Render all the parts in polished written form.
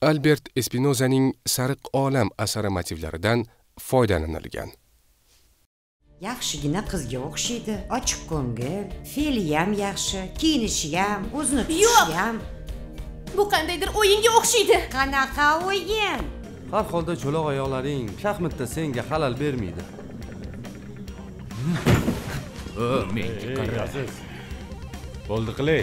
Albert Espinozaning Sariq olam asari motivlaridan foydalanilgan. Yaxshigina qizga o'xshaydi, ochiq ko'ngil, fe'li ham yaxshi, kiyinishi ham, o'zini tutishi ham. Bu qandaydir o'yinga o'xshaydi. Qanaqa o'yin? Har holda cho'loq oyoqlaring shaxmatda senga xalal bermaydi. Menga qarasiz. Bo'ldi qilay.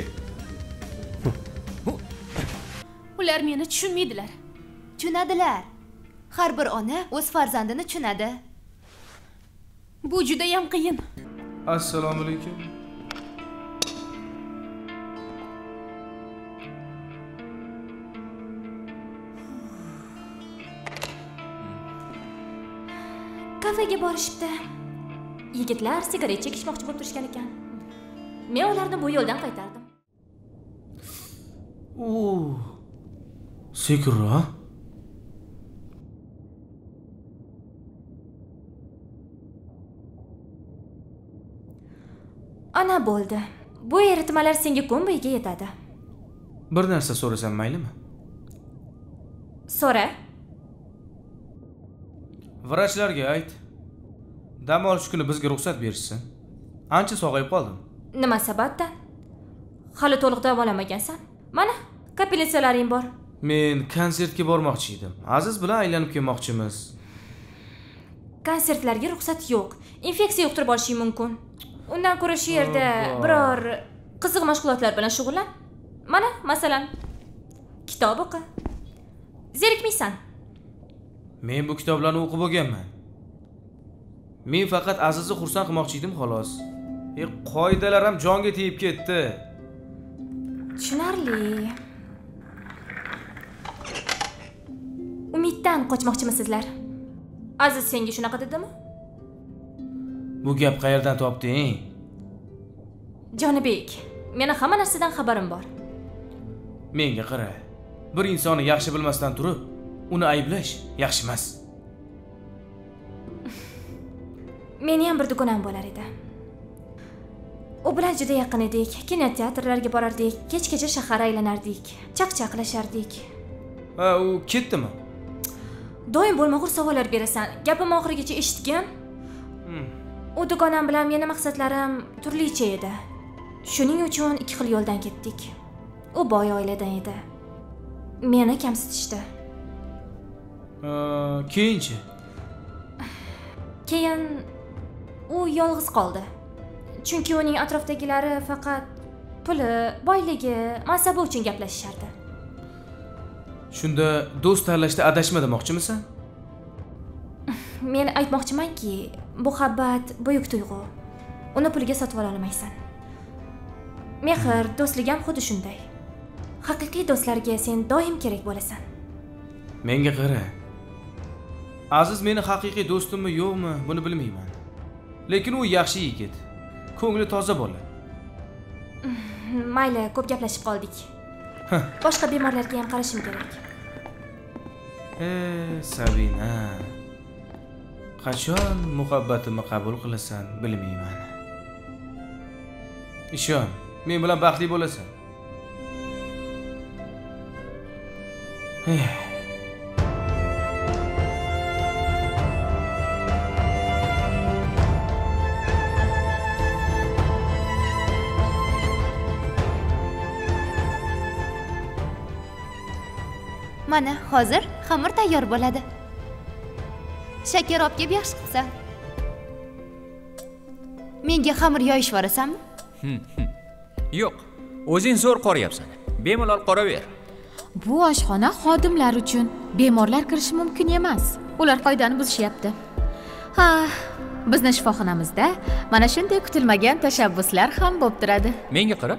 Ular meni tushunmaydilar. Tushunadilar. Har bir ona o'z farzandini tushunadi. Bu juda ham qiyin. Assalomu alaykum. Kafega borishibdi. Yigitlar sigaret chekishmoqchi bo'lib turishgan ekan. Men ularni bu yo'ldan qaytardim. Sekurra? Ana bo'ldi. Bu eritmalar senga ko'mbiga yetadi. Bir narsa so'rasam maylimi? So'ra. Vrachlarga ayt. Dam olish kuni bizga ruxsat berishsin. Ancha sog'ayib qoldim. Nima sababdan? Hali to'liq davolamagansan. Mana, kapelyatsiyalaring bor. Men konsertga bormoqchi edim. Aziz bilan aylanib kelmoqchimiz. Konsertlarga ruxsat yo'q. Infeksiya yuqtirib olishi mumkin. Undan ko'ra shu yerda biror qiziq mashg'ulotlar bilan shug'ullan. Mana, masalan, kitob o'qi. Zerikmaysan? Men bu kitoblarni o'qib bo'lganman. Men faqat Azizni xursand qilmoqchi edim xolos. Qoidalar ham jonga tegib ketdi. Tushunarli. Umiddan qochmoqchimisizlar? Aziz senga shunaqa dedimi? Bu gap qayerdan topding? Jonibek, meni hamma narsadan xabarim bor. Menga qara. Bir insonni yaxshi bilmasdan turib, uni ayblash yaxshi emas. Meni ham bir dugonam bo'lar edi. U bilan juda yaqin edik. Kinoteatrlarga borardik, kechgacha shahar aylanardik, chaqchaqlashardik. Ha, u ketdimi? Doim bo'lmag'ur savollar berasan. Gapim oxirigacha eshitgan. U dugonam bilan meni maqsadlarim turlicha edi. Shuning uchun ikki xil yo'ldan ketdik. U boy oiladan edi. Meni kamsitishdi. Keyinchi? Keyin u yolg'iz qoldi. Chunki uning atrofdagilari faqat puli, boyligi, mansabi uchun gaplashishardi. Shunda do'st tanlashda adashma demoqchimisan? Men aytmoqchimanki, muhabbat buyuk tuyg'u. Uni pulga sotib ola olmaysan. Mehr, do'stlik ham xuddi shunday. Haqiqiy do'stlarga sen doim kerak bo'lasan. Menga qara. Aziz meni haqiqiy do'stimmi yo'qmi, buni bilmayman. Lekin u yaxshi yigit. Ko'ngli toza bola. Mayli, ko'p gaplashib qoldik. Boshqa bemorlarga ham qarashim kerak. Sabina. Qachon muhabbatimni qabul qilasan, bilmayman. Ishon, men bilan baxtli bo'lasan. Mana, hozir xamir tayyor bo'ladi. Shakar olib kelib yaxshi qilsan. Menga xamir yoyish yorasanmi? Yo'q, o'zing zo'r qoryapsan. Bemalol qoraver. Bu oshxona xodimlar uchun. Bemorlar kirishi mumkin emas. Ular qoidani buzishyapti. Ha, bizning shifoxonamizda mana shunday kutilmagan tashabbuslar ham bo'lib turadi. Menga qara.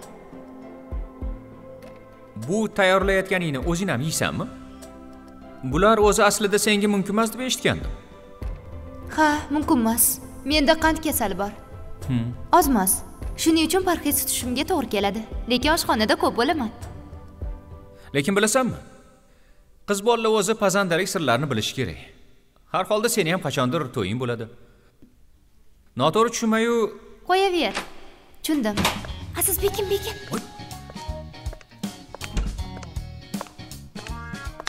Bu tayyorlayotganingni o'zing ham yeysanmi? Bular o'zi aslida senga mumkin emas deb eshitgandim. Ha, mumkin emas. Menda qand kasali bor. Ozmas. Shuning uchun parhez tutishimga to'g'ri keladi. Lekin oshxonada ko'p bo'laman. Lekin bilasanmi? Qiz bolalar o'zi pazandalik sirlarini bilishi kerak. Har holda seni ham qachondir to'ying bo'ladi. Noto'g'ri tushunmayu. Qo'yaver. Tushundim. Aziz bekin.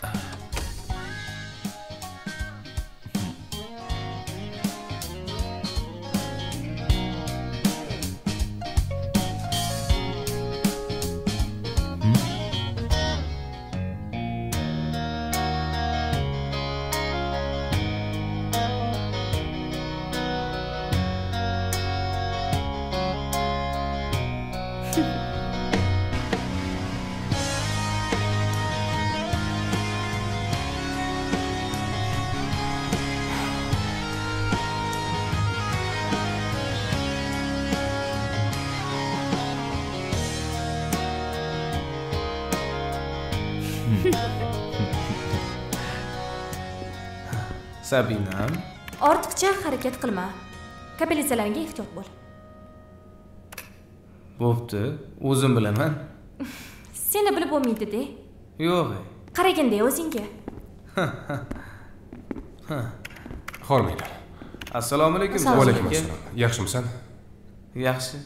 Sabinam, Ortiqcha harakat qilma. Kapelitsalaringga ehtiyot bo'l. bo'pti, o'zim bilaman. Seni bilib bo'lmaydi-de. Yo'q. Qaragin-de o'zingga. Hormanglar. Assalomu alaykum. Va alaykum assalom. Yaxshimisan? Yaxshi.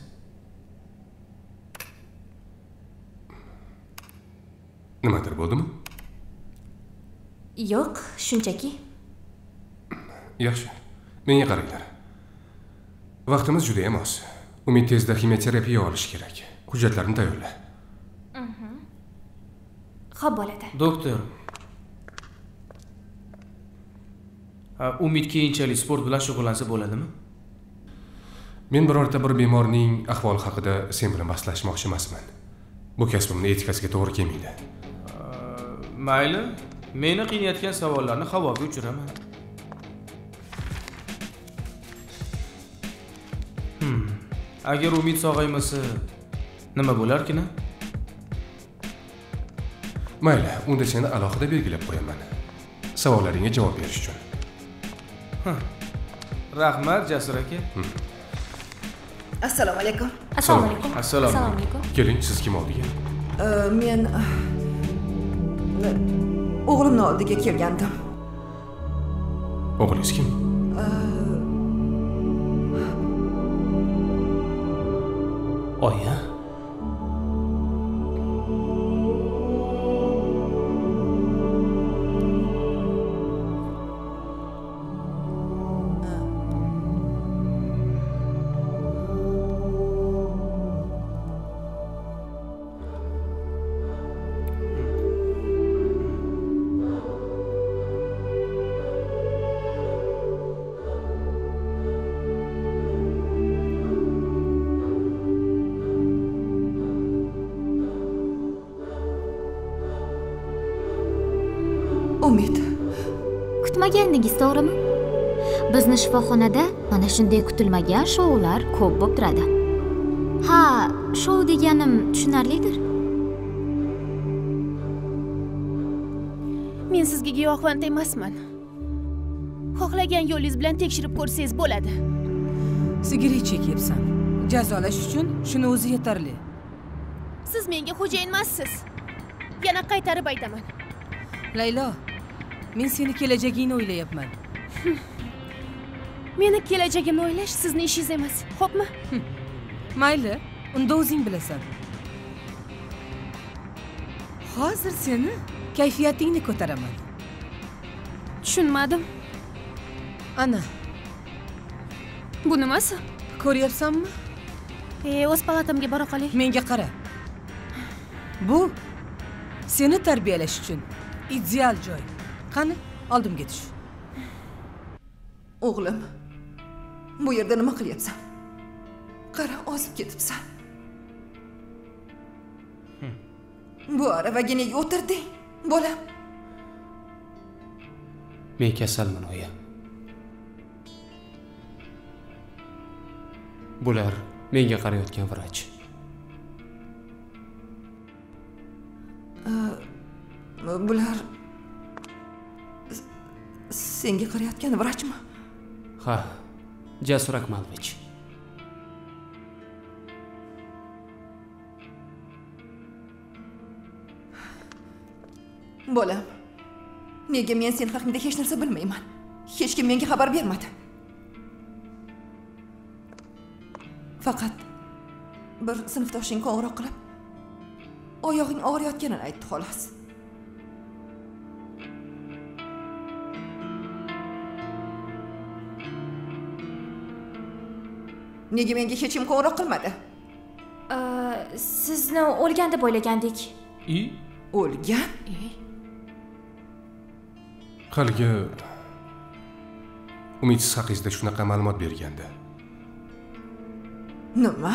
Nimadir bo'ldimi? Yo'q, shunchaki. Yaxshi. Menga qaranglar. Vaqtimiz juda ham oz. Umid tezda kimyoterapiya olish kerak. Hujjatlarni tayyorla. Xo'p bo'ladi. Doktor. Umid keyinchalik sport bilan shug'ullansa bo'ladimi? Men birorta bir bemorning ahvoli haqida sen bilan bahslashmoqchi emasman. Bu kasbimning etikasiga to'g'ri kelmaydi. Mayli, meni qiynayotgan savollarni havoga uchiraman. Agar Umid sog'aymasa, nima bo'larkin? Mayli, unda seni alohida belgilab qo'yaman. Savollaringga javob berish uchun. Rahmat, Jasur aka. Assalomu alaykum. Assalomu alaykum. Assalomu alaykum. Keling, siz kim oldiga? Men o'g'limni oldiga kelgandim. O'g'lingiz kim? Oya. Umid. Kutmagandingiz, to'g'rimi? Bizni shifoxonada mana shunday kutilmagan shoular ko'p bo'lib turadi. Ha, shou deganim tushunarlidir. Men sizga giyohvand emasman. Xohlagan yo'lingiz bilan tekshirib ko'rsangiz bo'ladi. Sigaret chekyapsan. Jazolash uchun shuni o'zi yetarli. Siz menga xo'jayin emassiz. Yana qaytarib aytaman. Laylo, men seni kelajagingni o'ylayapman. Meni kelajagimni o'ylash sizning ishingiz emas, xo'pmi? Mayli, unda o'zing bilasan. Hozir seni kayfiyatingni ko'taraman. Tushunmadim. Ana. Bu nimasi? Ko'ryapsanmi? O'z palatamga bora qolay. Menga qara. Bu seni tarbiyalash uchun ideal joy. Qani, oldimga tush. O'g'lim, bu yerda nima qilyapsan? Qara, ozib ketibsan. Bu aravaga nega o'tirding, bolam? Men kasalman, oya. Bular menga qarayotgan vrach. Bular senga qarayotgan vrachmi? Ha, Jasur Akmalovich. Bolam, nega men sen haqingda hech narsa bilmayman? Hech kim menga xabar bermadi. Faqat bir sinfdoshing qo'ng'iroq qilib, oyog'ing og'riyotganini aytdi xolos. Nega menga hech kim qo'ng'iroq qilmadi? Sizni o'lgan deb o'ylagandik. O'lgan? Haligi Umidsiz haqingizda shunaqa ma'lumot bergandi. Nima?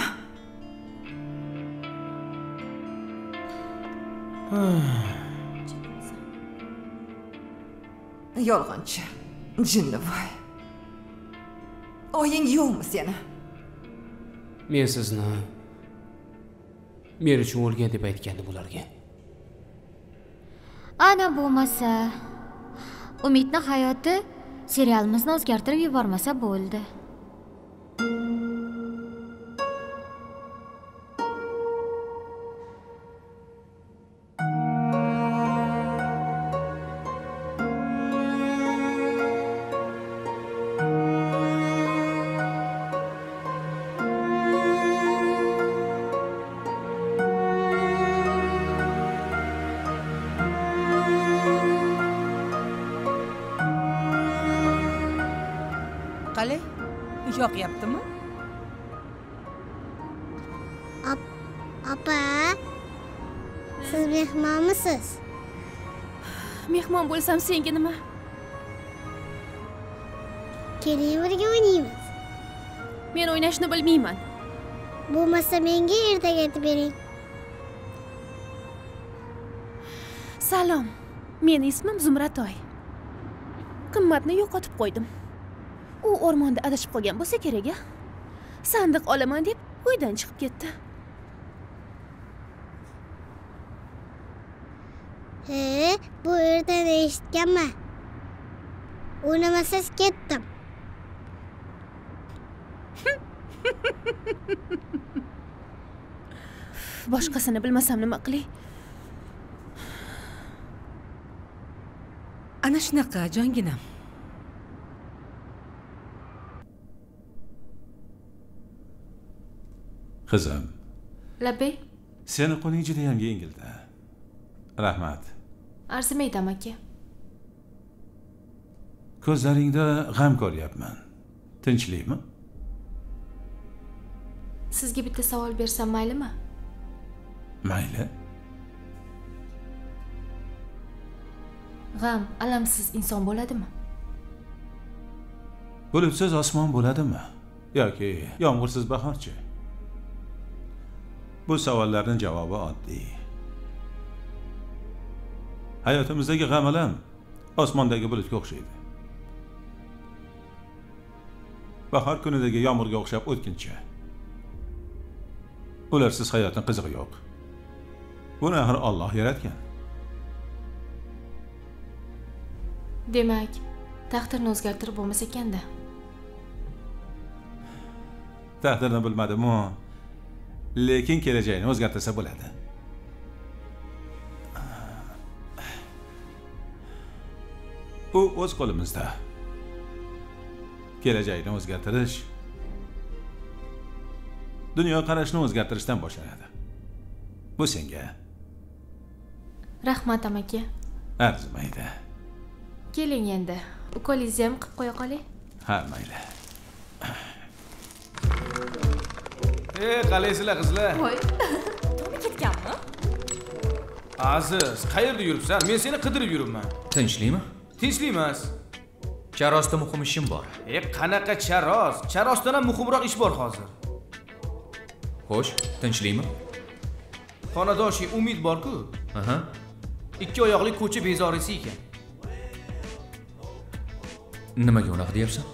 Yolg'onchi, jinnivoy. Oying yo'qmi seni? Men sizni men uchun o'lgan deb aytgandim ularga. Ana bo'lmasa, Umidning hayoti serialimizni o'zgartirib yubormasa bo'ldi. Qalay? Yoqyaptimi? Apa, siz mehmonmisiz? Mehmon bo'lsam senga nima? Keling birga o'ynaymiz. Men o'ynashni bilmayman. Bo'lmasa menga ertaga aytib bering. Salom. Meni ismim Zumratoy. Qimmatni yo'qotib qo'ydim. U o'rmonda adashib qolgan bo'lsa kerak-a? Sandiq olaman deb uydan chiqib ketdi. Bu yerdan eshitganman. O'ynamasiz ketdim. Boshqasini bilmasam nima qilay? Ana shunaqa, jonginam. Qizim. Labbay. Seni qo'ling juda ham yengilda. Rahmat. Arzimaydi amaki. Ko'zlaringda g'am ko'ryapman. Tinchlikmi? Sizga bitta savol bersam maylimi? Mayli. G'am alamsiz inson bo'ladimi? Bulutsiz osmon bo'ladimi? Yoki yomg'irsiz bahorchi? Bu savollarning javobi oddiy. Hayotimizdagi g'am-alam osmondagi bulutga o'xshaydi. Bahor kunidagi yomg'irga o'xshab o'tkinchi. Ularsiz hayotning qizig'i yo'q. Buni axir Alloh yaratgan. Demak, taqdirni o'zgartirib bo'lmas ekanda. Taqdirni bilmadim-ku, lekin kelajakni o'zgartirsa bo'ladi. U o'z qo'limizda. Kelajakni o'zgartirish dunyo qarashini o'zgartirishdan boshlanadi. Bu senga. Rahmat amaki. Arzimaydi. Keling endi. Ukolingizni ham qilib qo'ya qoling. Ha, mayli. Qalaysizlar qizlar? Voy. To'g'ri ketganmi? Aziz, qayerda yuribsan? Men seni qidirib yuribman. Tinchlikmi? Tinchlik emas. Charosda muhim ishim bor. Qanaqa charos? Charosdan ham muhimroq ish bor hozir. Xo'sh, tinchlikmi? Xonadoshi Umid bor-ku. Aha. 2 oyoqli ko'cha bezorisi ekan. Nimaga unaqa deyapsan?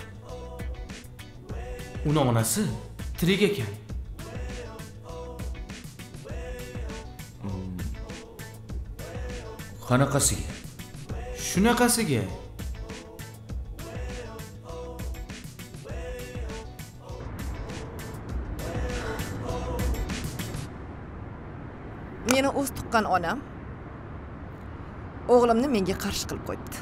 Uni onasi tirik ekan. Qanaqasiga? Shunaqasiga. Meni o'z tuqqan onam o'g'limni menga qarshi qilib qo'yibdi.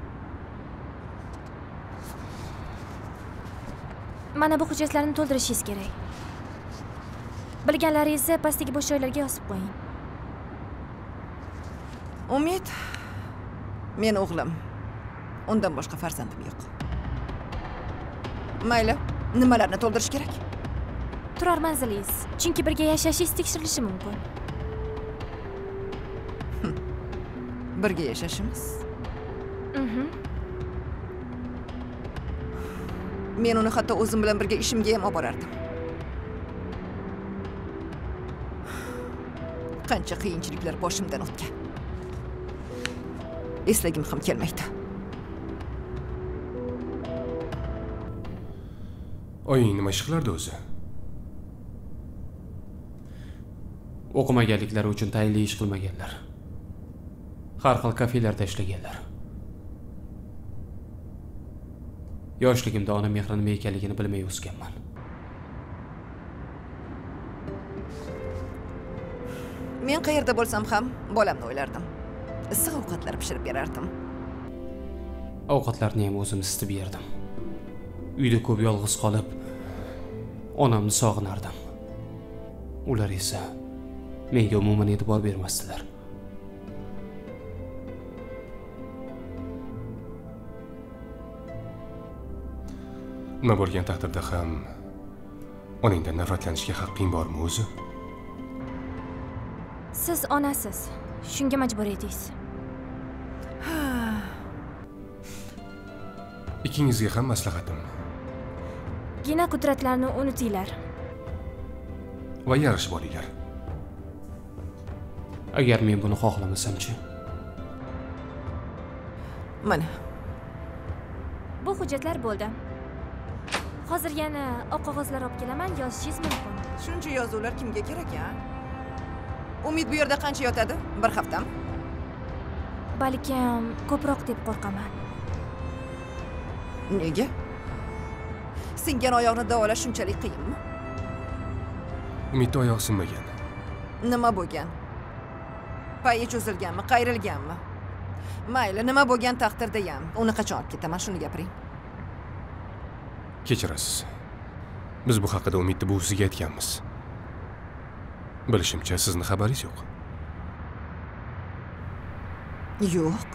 Mana bu hujjatlarni to'ldirishingiz kerak. Bilganlaringizni pastdagi bo'sh joylarga yozib qo'ying. Umid, men o'g'lim. Undan boshqa farzandim yo'q. Mayli, nimalarni to'ldirish kerak? Turar manzilingiz, chunki birga yashashingiz tekshirilishi mumkin. Birga yashashimiz. Men uni hatto o'zim bilan birga ishimga ham olib borardim. Qancha qiyinchiliklar boshimdan o'tgan. Eslagim ham kelmaydi. Oying nima ish qilardi o'zi? O'qimaganliklari uchun tayinli ish qilmaganlar. Har xil kafelarda ishlaganlar. Yoshligimda ona mehri nima ekanligini bilmay o'sganman. Men qayerda bo'lsam ham bolamni o'ylardim. Issiq ovqatlar pishirib berardim. Ovqatlarni ham o'zim isitib yerdim. Uyda ko'p yolg'iz qolib, onamni sog'inardim. Ular esa menga umuman e'tibor bermasdilar. Nima bo'lgan taqdirda ham onangdan nafratlanishga haqqing bormi o'zi? Siz onasiz. Shunga majbur edingiz. Ikkingizga ham maslahatim. Gina qudratlarni unutinglar. Va yarashib olinglar. Agar men buni xohlamasam-chi? Mana. Bu hujjatlar bo'ldi. Hozir yana oq qog'ozlar olib kelaman, yozishingiz mumkin. Shuncha yozuvlar kimga kerak, a? Umid bu yerda qancha yotadi? Bir haftami? Balkim ko'proq deb qo'rqaman. Nega? Singan oyoqni davolash shunchalik qiyinmi? Umidda oyoq sinmagan. Nima bo'lgan? Payi cho'zilganmi, qayrilganmi? Mayli, nima bo'lgan taqdirda ham uni qachon olib ketaman, shuni gapiring. Kechirasiz. Biz bu haqida Umidni buvisiga aytganmiz. Bilishimcha, sizni xabaringiz yo'q. Yo'q.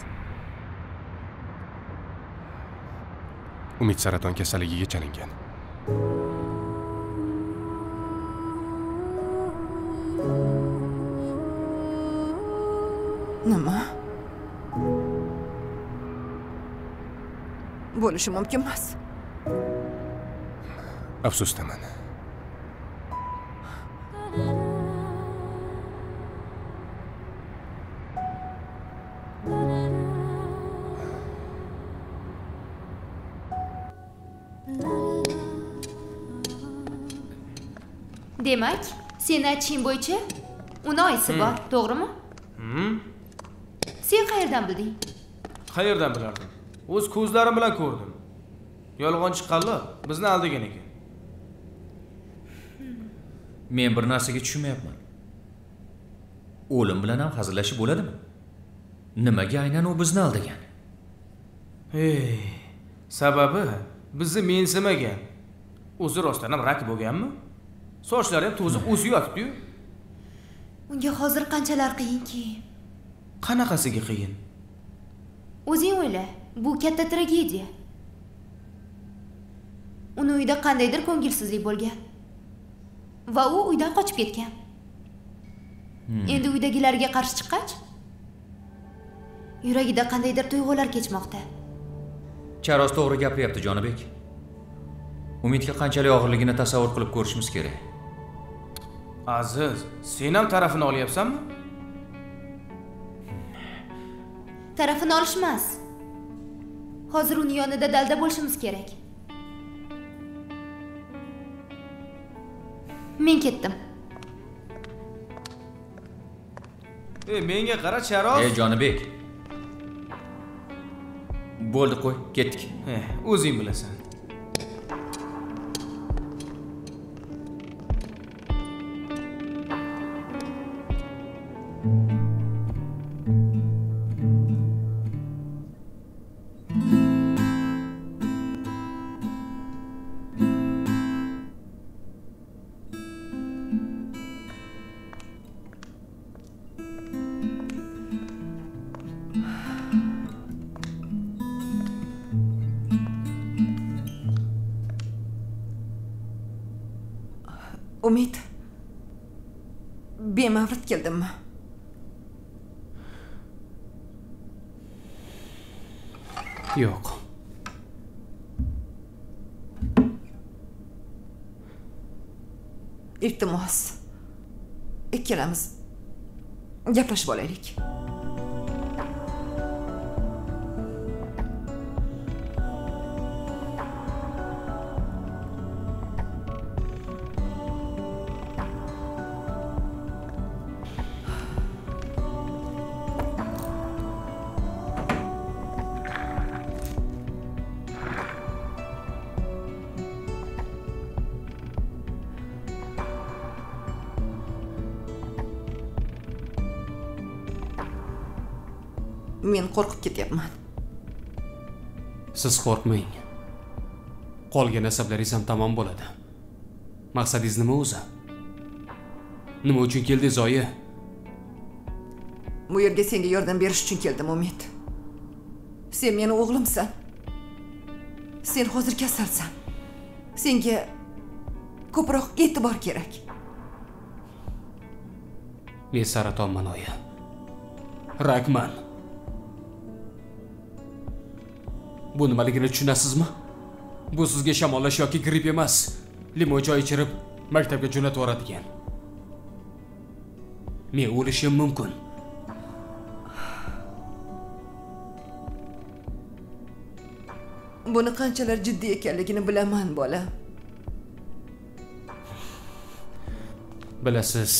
Umid saraton kasalligiga chalingan. Nima? Bo'lishi mumkin emas. Afsusdaman. Demak, sen aytishing bo'yicha uni oyisi bor, to'g'rimi? Sen qayerdan bilding? Qayerdan bilardim? O'z ko'zlarim bilan ko'rdim. Yolg'onchi qallob bizni aldagan ekan. Men bir narsaga tushunmayapman. O'lim bilan ham hazillashib bo'ladimi? Nimaga aynan u bizni aldagan? Sababi bizni mensimagan. O'zi rostdan ham rak bo'lganmi? Sochlari ham to'zib o'zi yotibdi-yu. Unga hozir qanchalar qiyinki. Qanaqasiga qiyin? O'zing o'yla, bu katta tragediya. Uni uyda qandaydir ko'ngilsizlik bo'lgan. Va u uydan qochib ketgan. Endi uydagilarga qarshi chiqqach, yuragida qandaydir tuyg'ular kechmoqda. Charos to'g'ri gapiryapti, Jonibek. Umidga qanchalik og'irligini tasavvur qilib ko'rishimiz kerak. Aziz, sen ham tarafini olyapsanmi? Tarafini olish emas. Hozir uni yonida dalda bo'lishimiz kerak. Men ketdim. Menga qara, Charos. Jonibek. Bo'ldi, qo'y, ketdik. O'zing bilasan. Umid. Bemavrid keldimmi? Yo'q. Iltimos. Ikkalamiz gaplashib olaylik. Men qo'rqib ketyapman. Siz qo'rqmang. Qolgan asablaringiz ham tamom bo'ladi. Maqsadingiz nima o'zi? Nima uchun keldingiz, oyi? Bu yerga senga yordam berish uchun keldim, Umid. Sen meni o'g'limsan. Sen hozir kasalsan. Senga ko'proq e'tibor kerak. Men saratonman, oyi. Rakman. Bu nimaligini tushunasizmi? Bu sizga shamollash yoki gripp emas. Limon choy ichirib maktabga jo'natib yuboradigan. Men o'lishim mumkin. Buni qanchalar jiddiy ekanligini bilaman, bola. Bilasiz.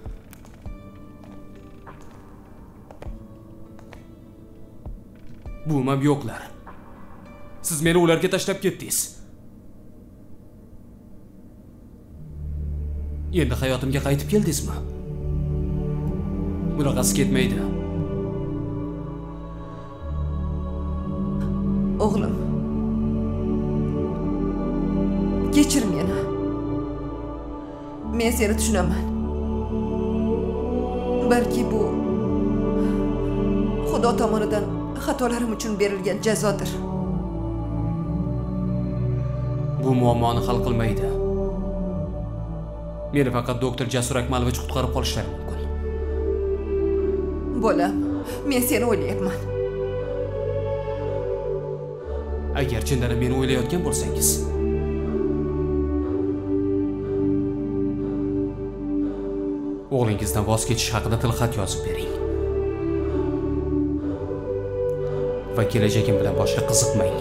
Bu ham yo'qlar. Siz meni ularga tashlab ketdingiz. Endi hayotimga qaytib keldingizmi? Bunaqasi ketmaydi. O'g'lim. Kechir meni. Men seni tushunaman. Balki bu Xudo tomonidan xatolarim uchun berilgan jazodir. Bu muammoni hal qilmaydi. Meni faqat doktor Jasur Akmalovich qutqarib qolishlari mumkin. Bolam, men seni o'ylayapman. Agar chindan meni o'ylayotgan bo'lsangiz, o'g'lingizdan voz kechish haqida tilxat yozib bering. Va kelajagim bilan boshqa qiziqmang.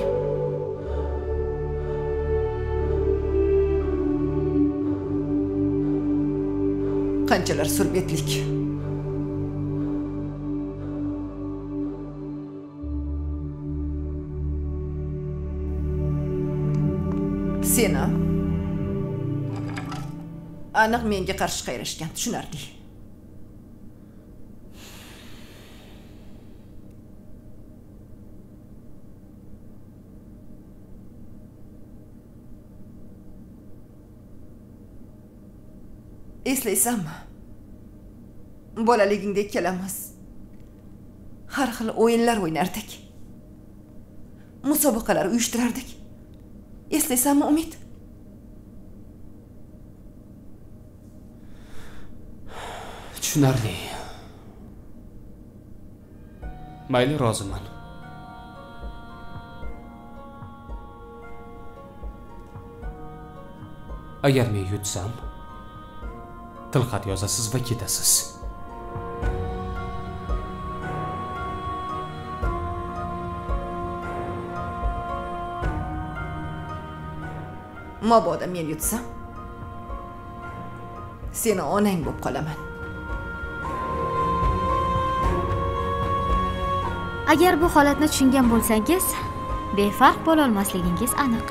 Qanchalar surbetlik. Seni aniq menga qarshi qayrashgan, tushunarli. Eslaysanmi? Bolaligingda ikkalamiz har xil o'yinlar o'ynardik. Musobaqalar uyushtirardik. Eslaysanmi, Umid? Tushunarli. Mayli, roziman. Agar men yutsam, tilxat yozasiz va ketasiz. Mabodo men yutsam, seni onang bo'lib qolaman. Agar bu holatni tushungan bo'lsangiz, befarq bo'la olmasligingiz aniq.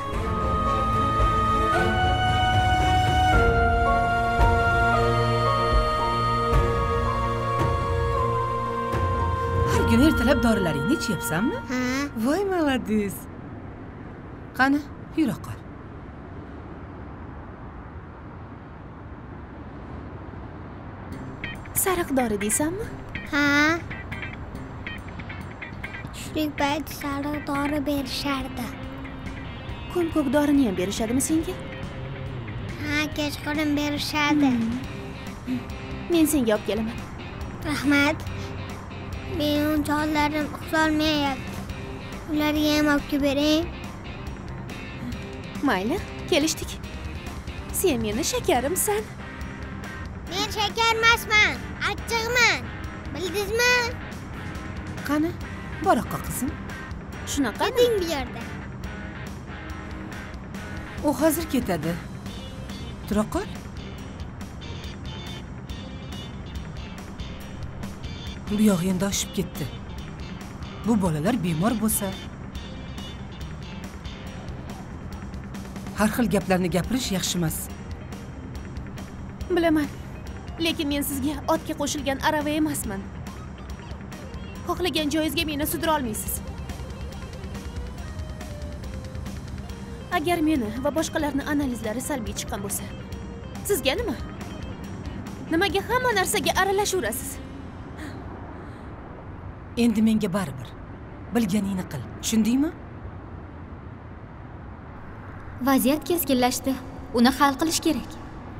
Har kuni ertalab dorilaringni ichyapsanmi? Ha. Voy, maladis. Qani, yura qol. Sariq dori deysanmi? Ha. Tushlik payti sariq dori berishardi. Ko'm-ko'k dorini ham berishadimi senga? Ha, kechqurun berishadi. Men senga olib kelaman. Rahmat. Mening jonlarim uxlolmayapti. Ularga ham olib bering. Mayli, kelishdik. Sen meni shakarimsan. Men shakar emasman, achchiqman. Bildingizmi? Qani, boraqa qizim. Shunaqa Keting bu yerda. U hozir ketadi. Tura qol. Bu yoq endi oshib ketdi. Bu bolalar bemor bo'lsa, har xil gaplarni gapirish yaxshi emas. Bilaman. Lekin men sizga otga qo'shilgan arava emasman. xohlagan joyingizga meni sudira olmaysiz. Agar meni va boshqalarning analizlari salbiy chiqqan bo'lsa, sizga nima? Nimaga hamma narsaga aralashaverasiz? Endi menga baribir. Bilganingni qil. Tushundingmi? Vaziyat keskinlashdi. Uni hal qilish kerak.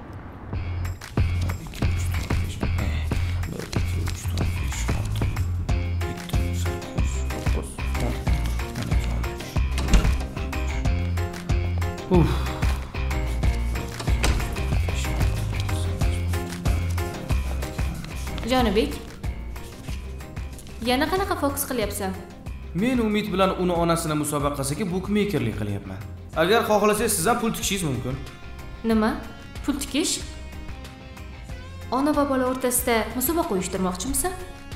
Jonibek, yana qanaqa fokus qilyapsan? Men Umid bilan uni onasini musobaqasiga bukmekerlik qilyapman. Agar xohlasangiz siz ham pul tikishingiz mumkin. Nima? Pul tikish? Ona va bola o'rtasida musobaqa uyushtirmoqchimisan?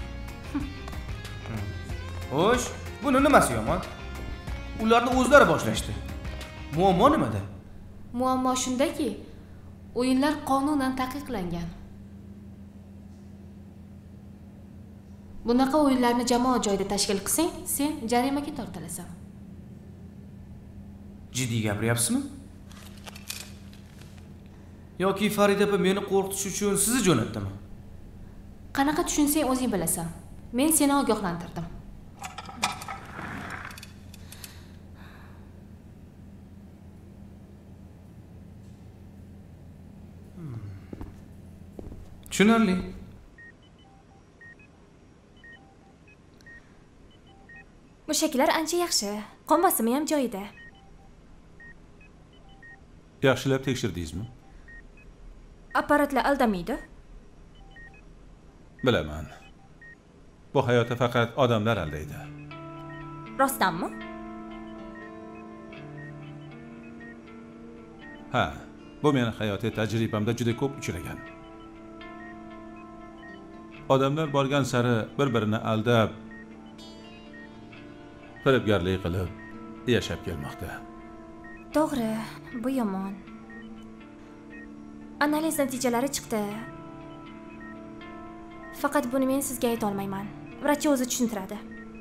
Xo'sh, buni nimasi yomon? Ularni o'zlari boshlashdi. Muammo nimada? Muammo shundaki, o'yinlar qonunan taqiqlangan. Bunaqa o'yinlarni jamoat joyida tashkil qilsang, sen jarimaga tortilasan. Jiddiy gapiryapsizmi? Yoki Farida opa meni qo'rqitish uchun sizni jo'natdimi? Qanaqa tushunsang o'zing bilasan. Men seni ogohlantirdim. Tushunarli. Mushaklar ancha yaxshi. Qon ham joyida. Yaxshilab tekshirdingizmi? Apparatlar aldamaydi. Bilaman. Bu hayotda faqat odamlar aldaydi. Rostdanmi? Ha, bu meni hayotiy tajribamda juda ko'p uchragan. Odamlar borgan sari bir-birini aldab, firibgarlik qilib yashab kelmoqda. To'g'ri, bu yomon. Analiz natijalari chiqdi. Faqat buni men sizga ayta olmayman. Vrach o'zi tushuntiradi.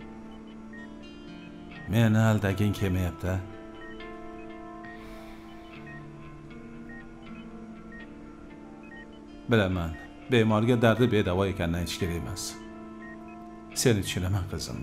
Meni aldaging kelmayapti. Bilaman, bemorga dardi bedavo ekanini aytish kerak emas. Seni tushunaman qizim.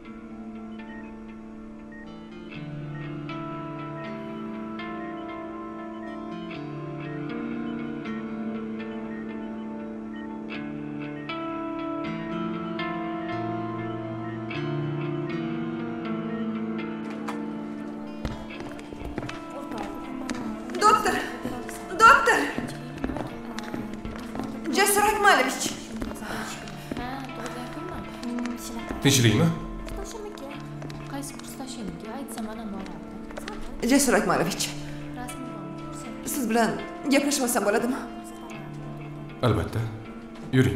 Tinchlikmi? Qaysi kursda shenga aytsam mana borardi. Jasur Akmalovich. Siz bilan gaplashmasam bo'ladimi? Albatta. Yuring.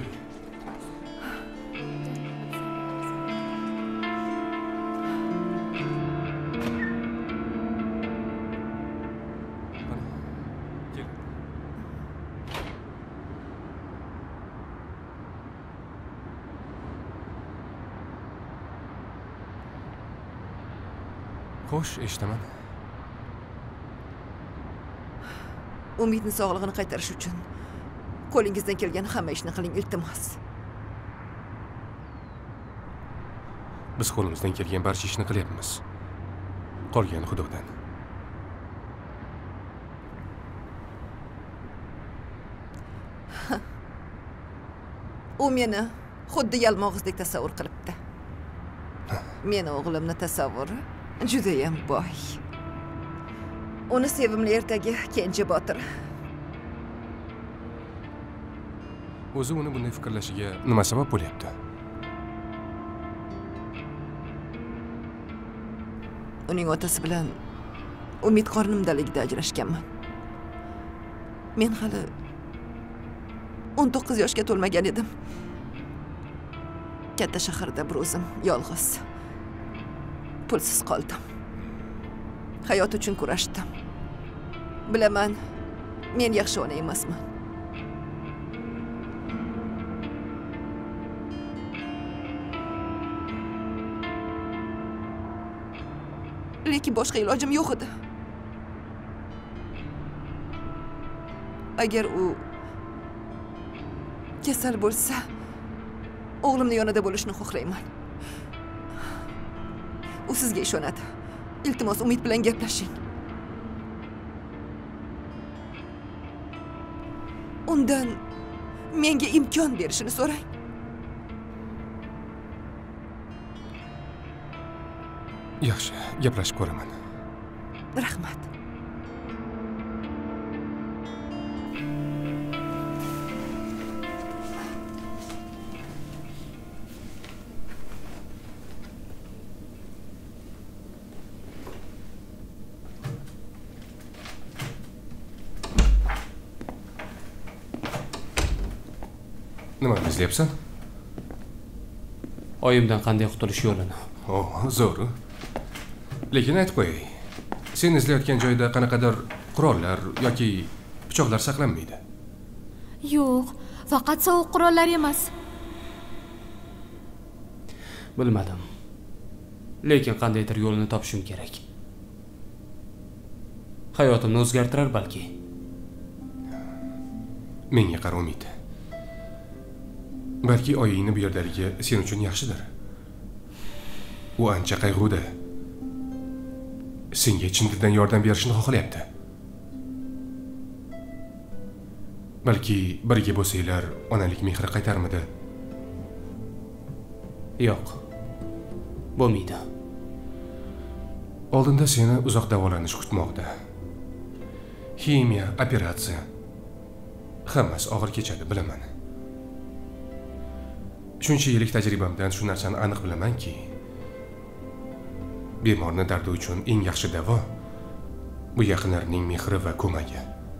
Xo'sh, eshitaman. Umidni sog'lig'ini qaytarish uchun qo'lingizdan kelgan hamma ishni qiling, iltimos. Biz qo'limizdan kelgan barcha ishni qilyapmiz. Qolgani Xudodan. U meni xuddi yalmog'izdek tasavvur qilibdi. Meni o'g'limni tasavvuri judayam boy. Uni sevimli ertagi kenja botir. O'zi uni bunday fikrlashiga nima sabab bo'lyapti? Uning otasi bilan Umid qornimdaligida ajrashganman. Men hali 19 yoshga to'lmagan edim. Katta shaharda bir o'zim yolg'iz. Pulsiz qoldim. Hayot uchun kurashdim. Bilaman, men yaxshi ona emasman. Lekin boshqa ilojim yo'q edi. Agar u kasal bo'lsa, o'g'limni yonida bo'lishni xohlayman. U sizga ishonadi. Iltimos Umid bilan gaplashing. Undan menga imkon berishini so'rang. Yaxshi, gaplashib ko'raman. Rahmat. Nima izlayapsan? Oyimdan qanday qutulish yo'lini. Zo'r. Lekin aytib qo'yay. Sen izlayotgan joyda qanaqadir qurollar yoki pichoqlar saqlanmaydi. Yo'q, faqat sovuq qurollar emas. Bilmadim. Lekin qandaydir yo'lini topishim kerak. Hayotimni o'zgartirar balki. Menga qara Umid. Balki oyingni bu yerdaligi sen uchun yaxshidir. U ancha qayg'uda. Senga chin dildan yordam berishni xohlayapti. Balki birga bo'lsanglar, onalik mehri qaytarmidi? Yo'q. Bo'lmaydi. Oldinda seni uzoq davolanish kutmoqda. Ximiya, operatsiya. Hammasi og'ir kechadi, bilaman. Shuncha yillik tajribamdan shu narsani aniq bilamanki, bemorni dardi uchun eng yaxshi davo bu yaqinlarning mehri va ko'magi.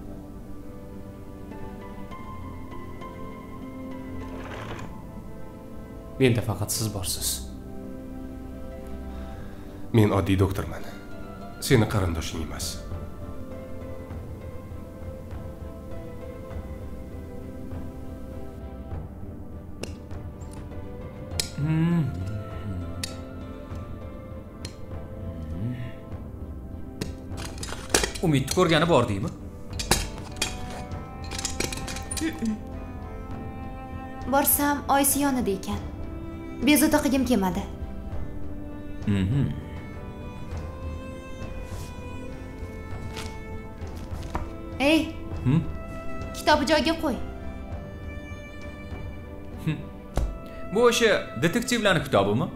Menda faqat siz borsiz. Men oddiy doktorman. Seni qarindoshing emas. Umidni ko'rgani bordingmi? Borsam, oyisi yonida ekan. Bezovta qilgim kelmadi. Ey! Kitobni joyiga qo'y. Bu o'sha detektivlarning kitobimi?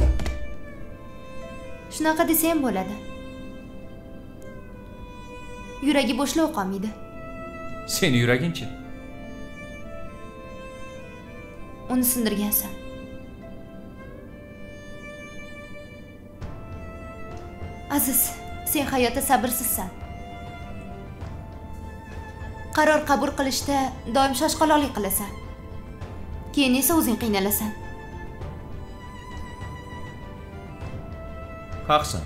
Shunaqa desam bo'ladi. Yuragi bo'shlab qolmaydi. Seni yuragingchi? Uni sindirgansan. Aziz, sen hayotda sabrsizsan. Qaror qabul qilishda doim shoshqaloqlik qilasan. Keyin esa o'zing qiynalasan. Haqsan.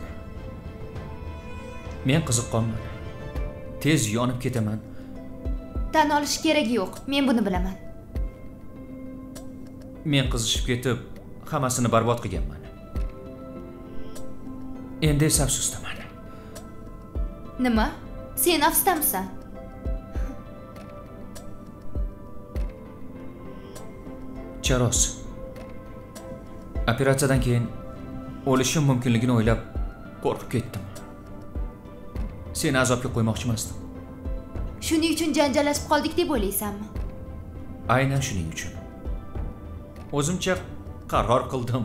Men qiziqqanman. Tez yonib ketaman. Tan olish keragi yo'q. Men buni bilaman. Men qizishib ketib, hammasini barbod qilganman. Endi esa afsusdaman. Nima? Sen afsusdamisan? Charos. Operatsiyadan keyin o'lishim mumkinligini o'ylab qo'rqib ketdim. Seni azobga qo'ymoqchi emasdim. Shuning uchun janjallashib qoldik deb o'ylaysanmi? Aynan shuning uchun. O'zimcha qaror qildim.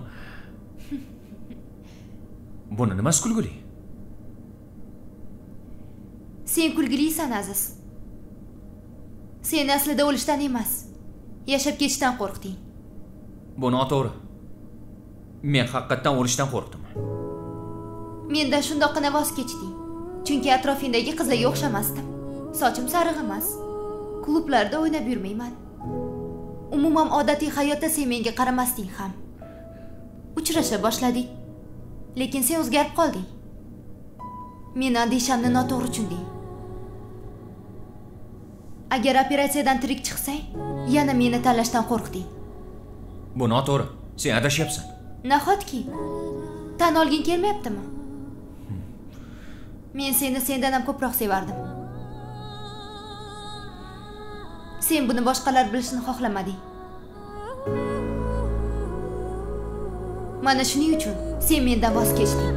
Buni nimasi kulgili? Sen kulgilisan, Aziz. Sen aslida o'lishdan emas, yashab ketishdan qo'rqding. Bu noto'g'ri. Men haqiqatan o'lishdan qo'rqdim. Mendan shundoqqina voz kechding. Chunki atrofingdagi qizlarga o'xshamasdim. Sochim sariq emas. Klublarda o'ynab yurmayman. Umuman odatiy hayotda sen menga qaramasding ham. Uchrasha boshladik. Lekin sen o'zgarib qolding. Meni andishamni noto'g'ri tushunding. Agar operatsiyadan tirik chiqsang, yana meni tanlashdan qo'rqding. Bu noto'g'ri. Sen adashyapsan. Nahotki tan olging kelmayaptimi? Men seni sendan ham ko'proq sevardim. Sen buni boshqalar bilishini xohlamading. Mana shuning uchun sen mendan voz kechding.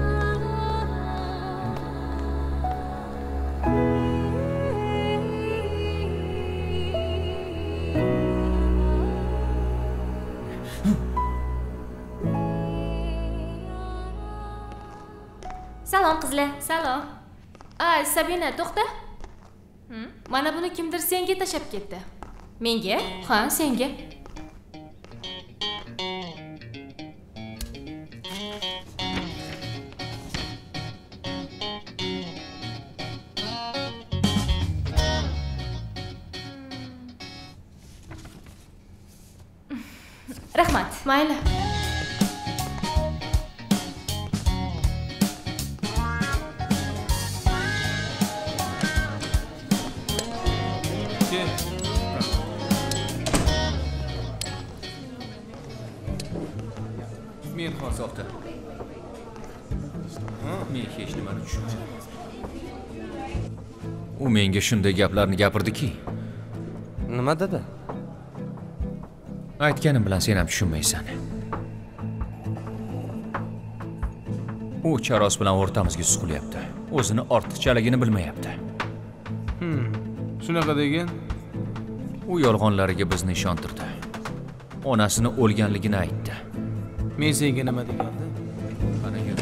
Salom qizlar. Salom. Ay, Sabina, to'xta. Mana buni kimdir senga tashab ketdi. Menga? Ha, senga. Rahmat. Mayli. Men hozirda. Men hech nimani tushunmayman. U menga shunday gaplarni gapirdiki. Nima dedi? Aytganim bilan sen ham tushunmaysan. U charos bilan o'rtamizga suqilyapti. O'zini ortiqchaligini bilmayapti. Shunaqa degan? U yolg'onlariga bizni ishontirdi. Onasini o'lganligini aytdi. Men senga nima degandim? Qani yur.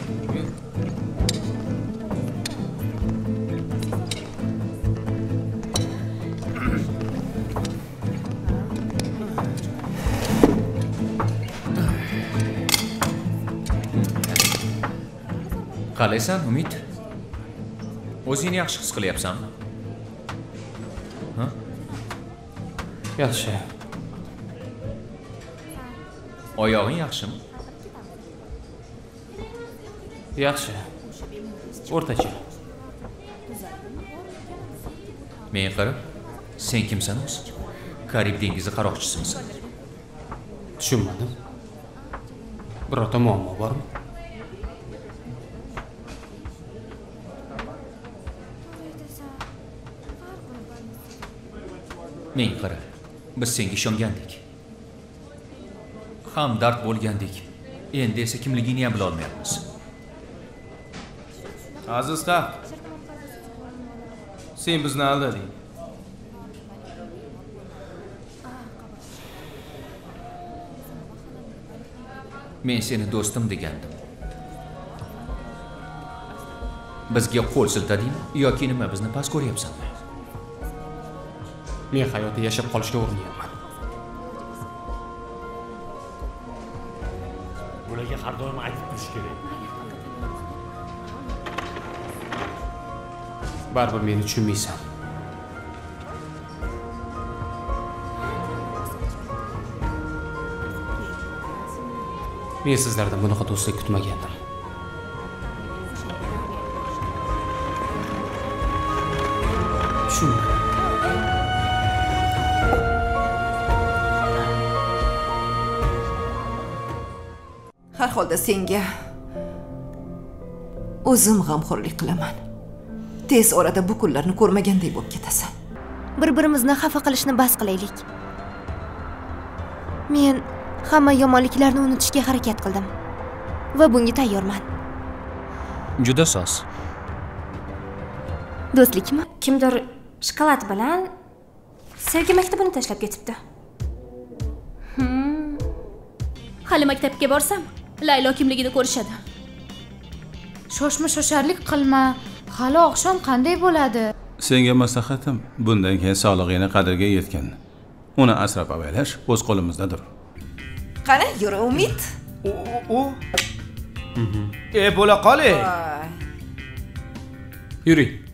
Qalaysan, Umid? O'zingni yaxshi his qilyapsanmi? Ha? Yaxshi. Oyog'ing yaxshimi? Yaxshi. O'rtacha. Men qarab, sen kimsan o'zi? Karib dengizi qaroqchisisan. Tushunmadim. Birorta muammo bormi? Men qara, biz senga ishongandik. Ham dard bo'lgandik. Endi esa kimligingni ham bila olmayapmiz. Aziz xalq. Sen bizni aldading. Men seni do'stim degandim. Bizga qo'l siltadingmi yoki nima, bizni past ko'ryapsanmi? Men hayotda yashab qolishga urinyapman. Bularga har doim aytib turish kerak. Baribir meni tushunmaysan. Men sizlardan bunaqa do'stlik kutmagandim. Tushunmadim. Har holda senga o'zim g'amxo'rlik qilaman. Tez orada bu kunlarni ko'rmaganday bo'lib ketasan. Bir-birimizni xafa qilishni bas qilaylik. Men hamma yomonliklarni unutishga harakat qildim va bunga tayyorman. Juda soz. Do'stlikmi? Kimdir shokolad bilan sevgi maktabini tashlab ketibdi. Hali maktabga borsam, Laylo kimligini ko'rishadi. Shoshma-shosharlik qilma. Hali oqshom qanday bo'ladi? Senga maslahatim, bundan keyin sog'lig'ingni qadriga yetgan. Uni asrab avaylash o'z qo'limizdadir. Qani, yur Umid. Bo'la qolay. Yuring.